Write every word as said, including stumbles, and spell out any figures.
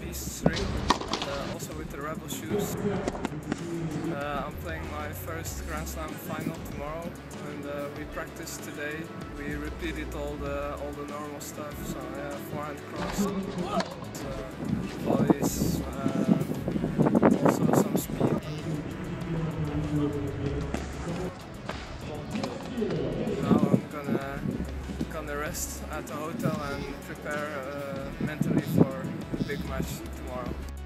P three, uh, also with the Rebel shoes. Uh, I'm playing my first Grand Slam final tomorrow, and uh, we practiced today. We repeated all the all the normal stuff, so yeah, forehand cross, uh, volleys, uh, also some speed. Now I'm gonna gonna rest at the hotel and prepare uh, mentally for the big match tomorrow.